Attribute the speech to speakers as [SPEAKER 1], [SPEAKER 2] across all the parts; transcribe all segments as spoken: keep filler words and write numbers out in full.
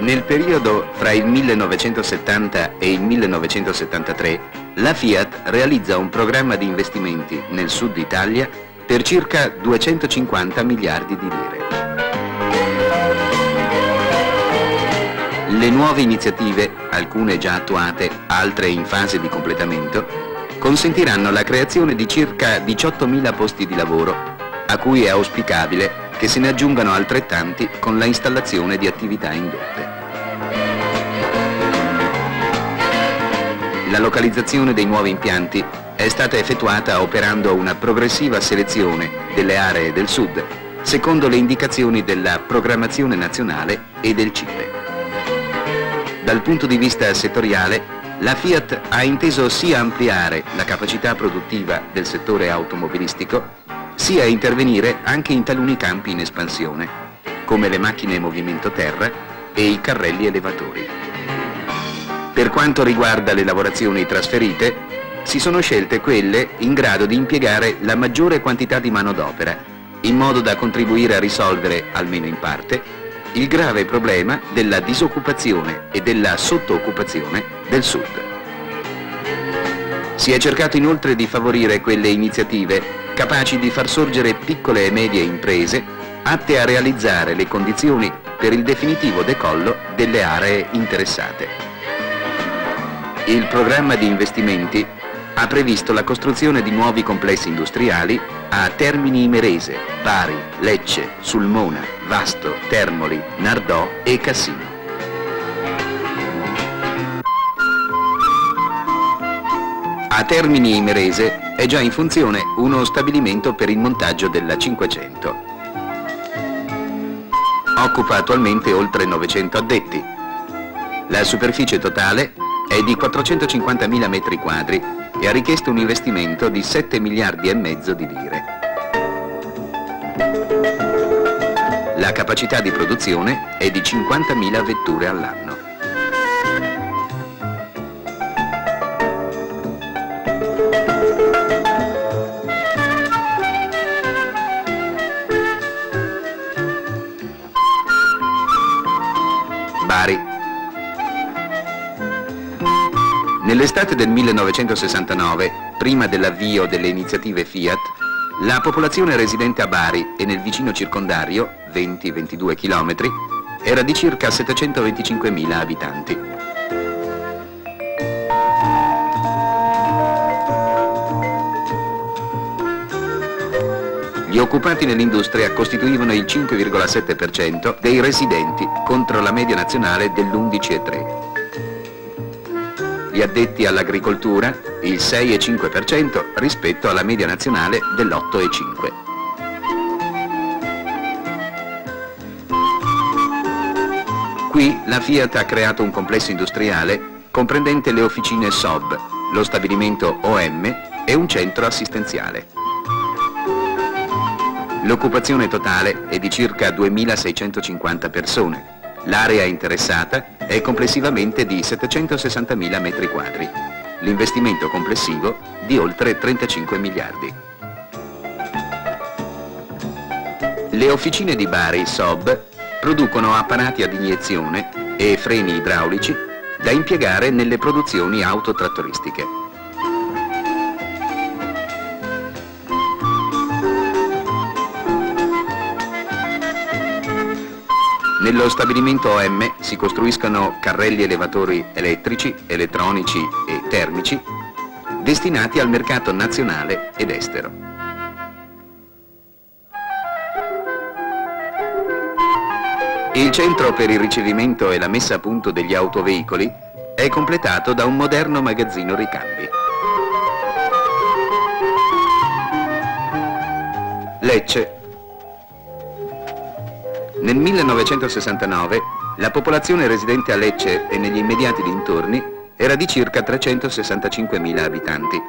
[SPEAKER 1] Nel periodo fra il millenovecentosettanta e il millenovecentosettantatré, la Fiat realizza un programma di investimenti nel sud Italia per circa duecentocinquanta miliardi di lire. Le nuove iniziative, alcune già attuate, altre in fase di completamento, consentiranno la creazione di circa diciottomila posti di lavoro, a cui è auspicabile che se ne aggiungano altrettanti con la installazione di attività indotte. La localizzazione dei nuovi impianti è stata effettuata operando una progressiva selezione delle aree del sud, secondo le indicazioni della programmazione nazionale e del C I P E. Dal punto di vista settoriale, la Fiat ha inteso sia ampliare la capacità produttiva del settore automobilistico, sia intervenire anche in taluni campi in espansione, come le macchine movimento terra e i carrelli elevatori. Per quanto riguarda le lavorazioni trasferite, si sono scelte quelle in grado di impiegare la maggiore quantità di manodopera, in modo da contribuire a risolvere, almeno in parte, il grave problema della disoccupazione e della sottooccupazione del Sud. Si è cercato inoltre di favorire quelle iniziative capaci di far sorgere piccole e medie imprese atte a realizzare le condizioni per il definitivo decollo delle aree interessate. Il programma di investimenti ha previsto la costruzione di nuovi complessi industriali a Termini Imerese, Bari, Lecce, Sulmona, Vasto, Termoli, Nardò e Cassino. A Termini Imerese è già in funzione uno stabilimento per il montaggio della cinquecento. Occupa attualmente oltre novecento addetti. La superficie totale è di quattrocentocinquantamila metri quadri e ha richiesto un investimento di sette miliardi e mezzo di lire. La capacità di produzione è di cinquantamila vetture all'anno. Bari. Nell'estate del millenovecentosessantanove, prima dell'avvio delle iniziative Fiat, la popolazione residente a Bari e nel vicino circondario, venti ventidue chilometri, era di circa settecentoventicinquemila abitanti. Gli occupati nell'industria costituivano il cinque virgola sette per cento dei residenti contro la media nazionale dell'undici virgola tre per cento. Gli addetti all'agricoltura il sei virgola cinque per cento rispetto alla media nazionale dell'otto virgola cinque per cento. Qui la Fiat ha creato un complesso industriale comprendente le officine S O B, lo stabilimento O M e un centro assistenziale. L'occupazione totale è di circa duemilaseicentocinquanta persone. L'area interessata è complessivamente di settecentosessantamila metri quadri. L'investimento complessivo di oltre trentacinque miliardi. Le officine di Bari S O B producono apparati ad iniezione e freni idraulici da impiegare nelle produzioni autotrattoristiche. Nello stabilimento O M si costruiscono carrelli elevatori elettrici, elettronici e termici destinati al mercato nazionale ed estero. Il centro per il ricevimento e la messa a punto degli autoveicoli è completato da un moderno magazzino ricambi. Lecce. Nel millenovecentosessantanove la popolazione residente a Lecce e negli immediati dintorni era di circa trecentosessantacinquemila abitanti.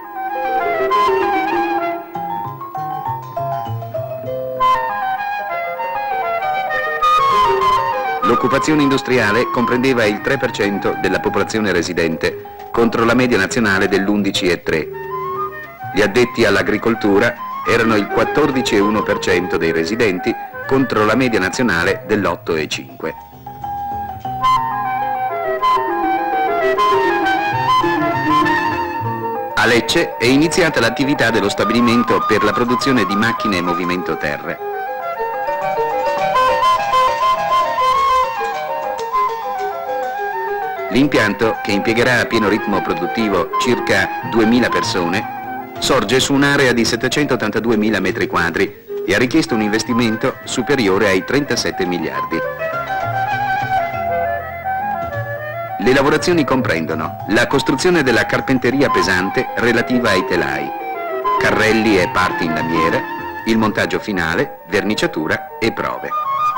[SPEAKER 1] L'occupazione industriale comprendeva il tre per cento della popolazione residente, contro la media nazionale dell'undici virgola tre per cento. Gli addetti all'agricoltura erano il quattordici virgola uno per cento dei residenti, contro la media nazionale dell'otto virgola cinque per cento. A Lecce è iniziata l'attività dello stabilimento per la produzione di macchine e movimento terra. L'impianto, che impiegherà a pieno ritmo produttivo circa duemila persone, sorge su un'area di settecentottantaduemila metri quadri e ha richiesto un investimento superiore ai trentasette miliardi. Le lavorazioni comprendono la costruzione della carpenteria pesante relativa ai telai, carrelli e parti in lamiera, il montaggio finale, verniciatura e prove.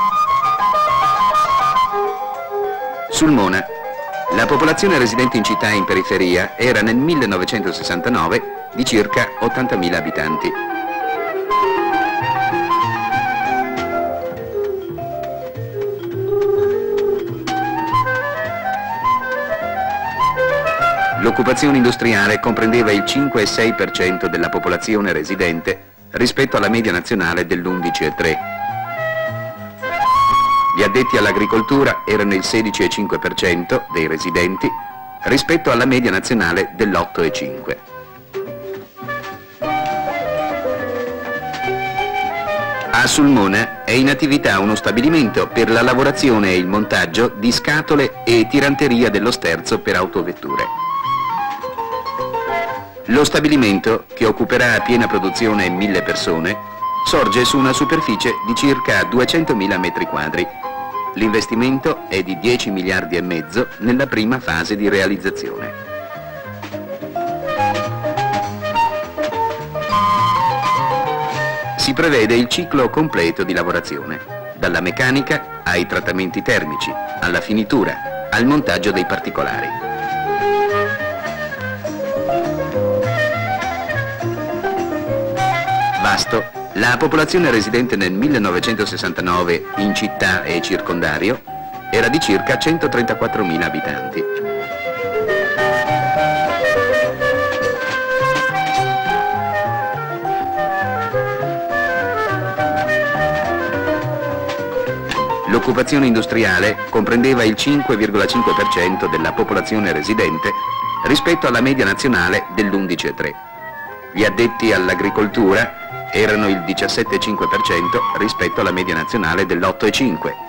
[SPEAKER 1] Sulmona. La popolazione residente in città e in periferia era nel millenovecentosessantanove di circa ottantamila abitanti. L'occupazione industriale comprendeva il cinque virgola sei per cento della popolazione residente rispetto alla media nazionale dell'undici virgola tre per cento. Gli addetti all'agricoltura erano il sedici virgola cinque per cento dei residenti rispetto alla media nazionale dell'otto virgola cinque per cento. A Sulmona è in attività uno stabilimento per la lavorazione e il montaggio di scatole e tiranteria dello sterzo per autovetture. Lo stabilimento, che occuperà a piena produzione mille persone, sorge su una superficie di circa duecentomila metri quadri. L'investimento è di dieci miliardi e mezzo nella prima fase di realizzazione. Si prevede il ciclo completo di lavorazione, dalla meccanica ai trattamenti termici, alla finitura, al montaggio dei particolari. Vasto, la popolazione residente nel millenovecentosessantanove in città e circondario era di circa centotrentaquattromila abitanti. L'occupazione industriale comprendeva il cinque virgola cinque per cento della popolazione residente rispetto alla media nazionale dell'undici virgola tre per cento. Gli addetti all'agricoltura erano il diciassette virgola cinque per cento rispetto alla media nazionale dell'otto virgola cinque per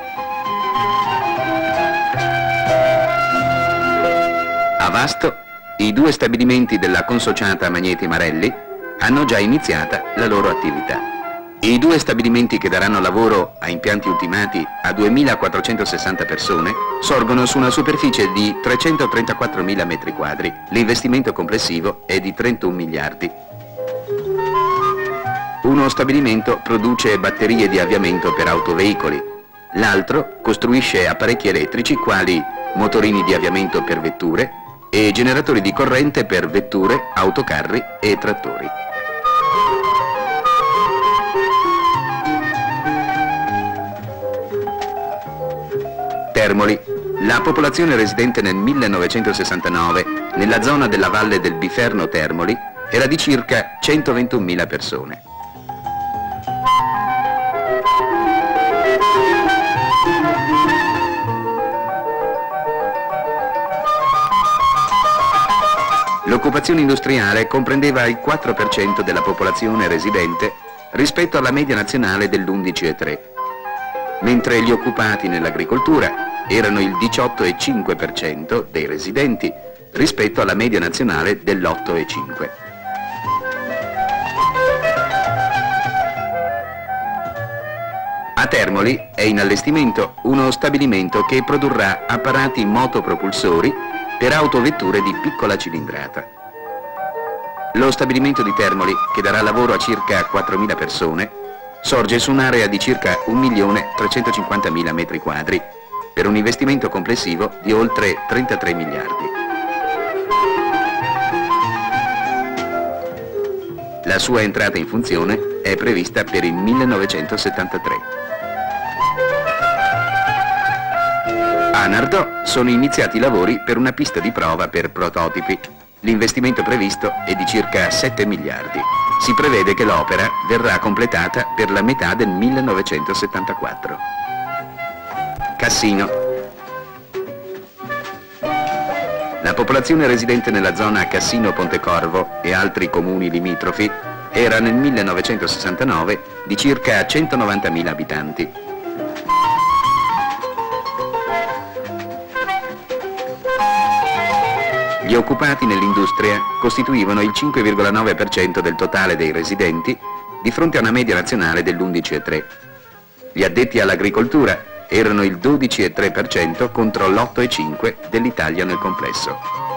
[SPEAKER 1] cento. A Vasto, i due stabilimenti della consociata Magneti Marelli hanno già iniziata la loro attività. I due stabilimenti che daranno lavoro a impianti ultimati a duemilaquattrocentosessanta persone sorgono su una superficie di trecentotrentaquattromila metri quadri. L'investimento complessivo è di trentuno miliardi. Uno stabilimento produce batterie di avviamento per autoveicoli, l'altro costruisce apparecchi elettrici quali motorini di avviamento per vetture e generatori di corrente per vetture, autocarri e trattori. Termoli. La popolazione residente nel millenovecentosessantanove nella zona della valle del Biferno Termoli era di circa centoventunomila persone. L'occupazione industriale comprendeva il quattro per cento della popolazione residente rispetto alla media nazionale dell'undici virgola tre per cento, mentre gli occupati nell'agricoltura erano il diciotto virgola cinque per cento dei residenti rispetto alla media nazionale dell'otto virgola cinque per cento. A Termoli è in allestimento uno stabilimento che produrrà apparati motopropulsori per autovetture di piccola cilindrata. Lo stabilimento di Termoli, che darà lavoro a circa quattromila persone, sorge su un'area di circa un milione trecentocinquantamila metri quadri per un investimento complessivo di oltre trentatré miliardi. La sua entrata in funzione è prevista per il millenovecentosettantatré. A Nardò sono iniziati i lavori per una pista di prova per prototipi. L'investimento previsto è di circa sette miliardi. Si prevede che l'opera verrà completata per la metà del millenovecentosettantaquattro. Cassino. popolazione residente nella zona Cassino-Pontecorvo e altri comuni limitrofi era nel millenovecentosessantanove di circa centonovantamila abitanti. Gli occupati nell'industria costituivano il cinque virgola nove per cento del totale dei residenti, di fronte a una media nazionale dell'undici virgola tre per cento. Gli addetti all'agricoltura erano il dodici virgola tre per cento contro l'otto virgola cinque per cento dell'Italia nel complesso.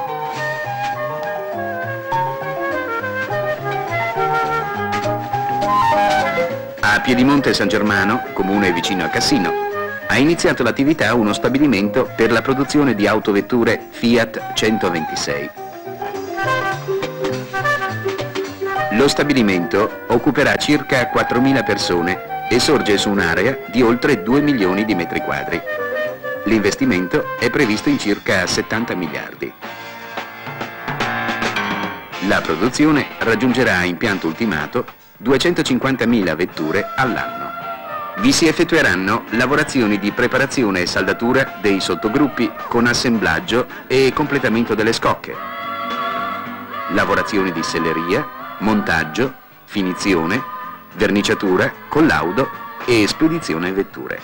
[SPEAKER 1] A Piedimonte San Germano, comune vicino a Cassino, ha iniziato l'attività uno stabilimento per la produzione di autovetture Fiat centoventisei. Lo stabilimento occuperà circa quattromila persone e sorge su un'area di oltre due milioni di metri quadri. L'investimento è previsto in circa settanta miliardi. La produzione raggiungerà a impianto ultimato duecentocinquantamila vetture all'anno. Vi si effettueranno lavorazioni di preparazione e saldatura dei sottogruppi con assemblaggio e completamento delle scocche, lavorazioni di selleria, montaggio, finizione, verniciatura, collaudo e spedizione vetture.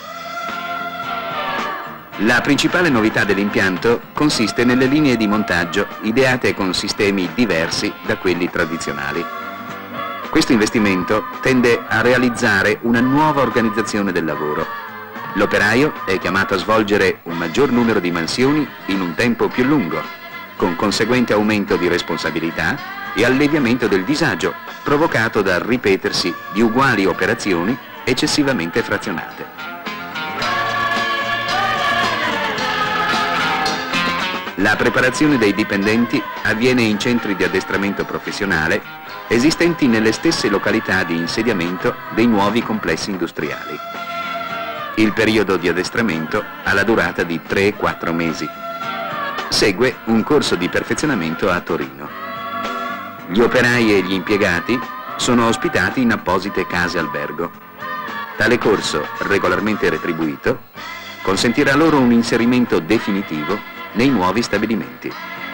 [SPEAKER 1] La principale novità dell'impianto consiste nelle linee di montaggio ideate con sistemi diversi da quelli tradizionali. Questo investimento tende a realizzare una nuova organizzazione del lavoro. L'operaio è chiamato a svolgere un maggior numero di mansioni in un tempo più lungo, con conseguente aumento di responsabilità e alleviamento del disagio provocato dal ripetersi di uguali operazioni eccessivamente frazionate. La preparazione dei dipendenti avviene in centri di addestramento professionale esistenti nelle stesse località di insediamento dei nuovi complessi industriali. Il periodo di addestramento ha la durata di tre quattro mesi. Segue un corso di perfezionamento a Torino. Gli operai e gli impiegati sono ospitati in apposite case albergo. Tale corso, regolarmente retribuito, consentirà loro un inserimento definitivo nei nuovi stabilimenti.